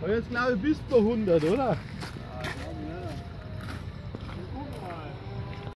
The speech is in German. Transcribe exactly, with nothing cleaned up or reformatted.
Und jetzt glaube ich bist du bei hundert, oder?